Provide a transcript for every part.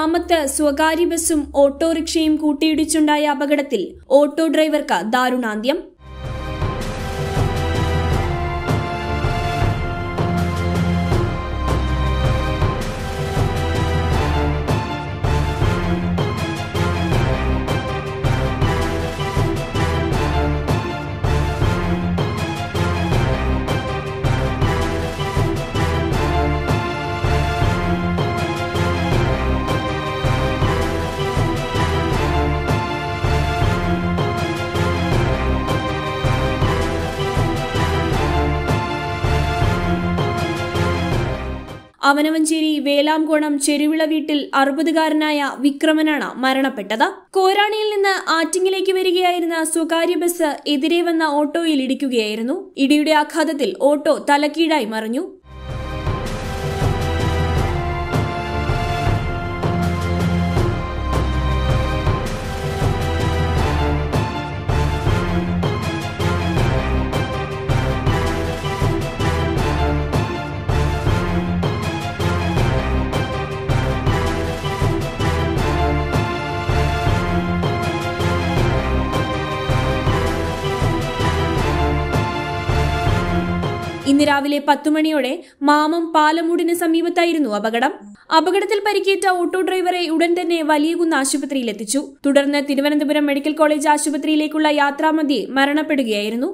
Mammoth സ്വകാര്യ ബസും ഓട്ടോറിക്ഷയും കൂട്ടിയിടിച്ചുണ്ടായ അപകടത്തിൽ ഓട്ടോ ഡ്രൈവർക്ക് ദാരുണാന്ത്യം. അവനവഞ്ചേരി വേലാംകോണം ചെരുവിള വീട്ടിൽ 60-കാരനായ വിക്രമനാണ് മരണപ്പെട്ടത്. കോരാണിയിൽ നിന്ന് ആറ്റിങ്ങിലേക്ക് വരികയായിരുന്ന സ്വകാര്യ ബസ് എതിരെ വന്ന ഓട്ടോയിൽ ഇടിക്കുകയായിരുന്നു. ഇടിയുടെ ആഘാതത്തിൽ ഓട്ടോ തലക്കീഴായി മറിഞ്ഞു. ഇന്ന് രാവിലെ 10 മണിയോടെ മാമം പാലമൂടിന് സമീപത്തായിരുന്നു അപകടം. അപകടത്തിൽ പരിക്കേറ്റ ഓട്ടോ ഡ്രൈവറെ ഉടൻ തന്നെ വലിയകുന്ന് ആശുപത്രിയിലെത്തിച്ചു. തുടർന്ന് തിരുവനന്തപുരം മെഡിക്കൽ കോളേജ് ആശുപത്രിയിലേക്കുള്ള യാത്രാമധ്യേ മരണപ്പെടുകയായിരുന്നു.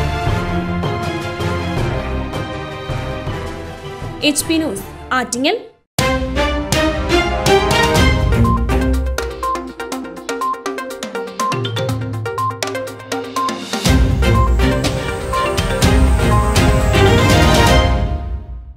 HP news, Attingal.